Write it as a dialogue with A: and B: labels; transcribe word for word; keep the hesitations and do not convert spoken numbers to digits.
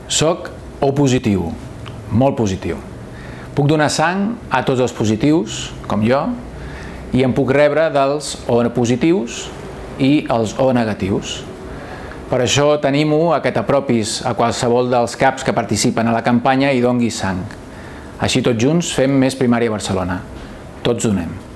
A: Soc O positiu, molt positiu. Puc donar sang a tots els positius, com jo, i en puc rebre dels O positius i els O negatius. Per això t'animo a que t'apropis a qualsevol dels CAPs que participen a la campanya i donguis sang. Així tots junts fem més Primària Barcelona. Tots donem.